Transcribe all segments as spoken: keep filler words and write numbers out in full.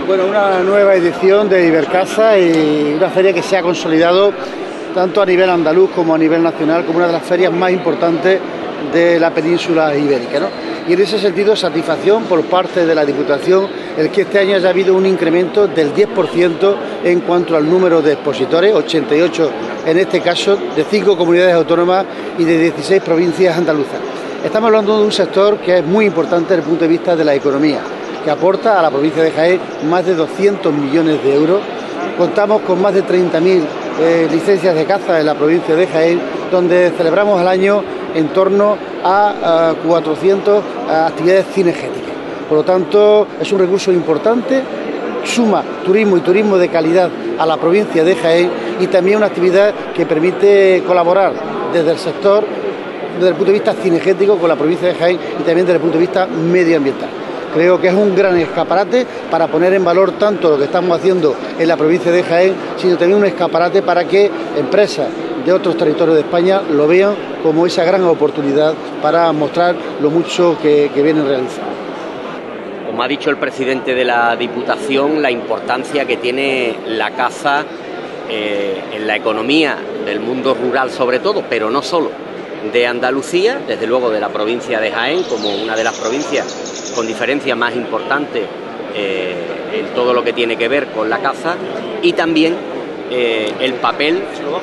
Bueno, una nueva edición de Ibercaza y una feria que se ha consolidado tanto a nivel andaluz como a nivel nacional como una de las ferias más importantes de la península ibérica, ¿no? Y en ese sentido, satisfacción por parte de la Diputación el que este año haya habido un incremento del diez por ciento en cuanto al número de expositores, ochenta y ocho en este caso, de cinco comunidades autónomas y de dieciséis provincias andaluzas. Estamos hablando de un sector que es muy importante desde el punto de vista de la economía, que aporta a la provincia de Jaén más de doscientos millones de euros. Contamos con más de treinta mil eh, licencias de caza en la provincia de Jaén, donde celebramos al año en torno a, a cuatrocientas actividades cinegéticas. Por lo tanto, es un recurso importante, suma turismo y turismo de calidad a la provincia de Jaén y también una actividad que permite colaborar desde el sector, desde el punto de vista cinegético, con la provincia de Jaén y también desde el punto de vista medioambiental. Creo que es un gran escaparate para poner en valor tanto lo que estamos haciendo en la provincia de Jaén, sino también un escaparate para que empresas de otros territorios de España lo vean como esa gran oportunidad para mostrar lo mucho que, que vienen realizando. Como ha dicho el presidente de la Diputación, la importancia que tiene la caza eh, en la economía del mundo rural sobre todo, pero no solo de Andalucía, desde luego de la provincia de Jaén como una de las provincias con diferencia más importante eh, en todo lo que tiene que ver con la caza, y también eh, el papel,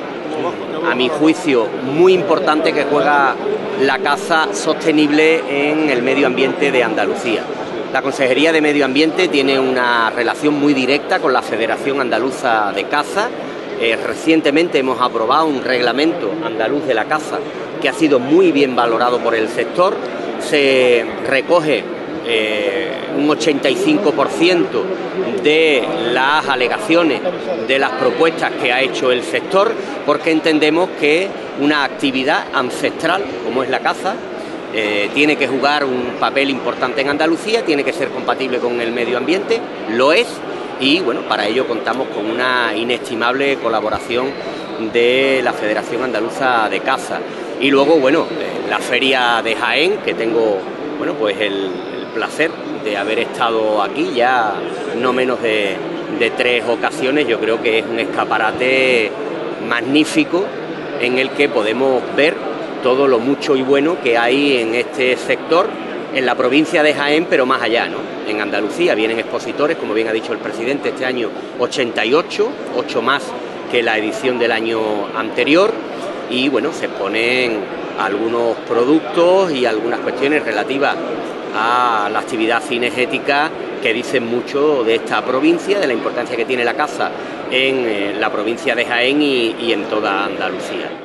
a mi juicio, muy importante que juega la caza sostenible en el medio ambiente de Andalucía. La Consejería de Medio Ambiente tiene una relación muy directa con la Federación Andaluza de Caza. Eh, recientemente hemos aprobado un reglamento andaluz de la caza que ha sido muy bien valorado por el sector. Se recoge eh, un ochenta y cinco por ciento de las alegaciones, de las propuestas que ha hecho el sector, porque entendemos que una actividad ancestral como es la caza eh, tiene que jugar un papel importante en Andalucía, tiene que ser compatible con el medio ambiente, lo es. Y bueno, para ello contamos con una inestimable colaboración de la Federación Andaluza de Caza. Y luego, bueno, eh, la Feria de Jaén, que tengo, bueno, pues el, el placer de haber estado aquí ya no menos de, de tres ocasiones. Yo creo que es un escaparate magnífico en el que podemos ver todo lo mucho y bueno que hay en este sector, en la provincia de Jaén, pero más allá, ¿no? En Andalucía vienen expositores, como bien ha dicho el presidente, este año ochenta y ocho, ocho más que la edición del año anterior, y bueno, se exponen algunos productos y algunas cuestiones relativas a la actividad cinegética que dicen mucho de esta provincia, de la importancia que tiene la caza en la provincia de Jaén y, y en toda Andalucía.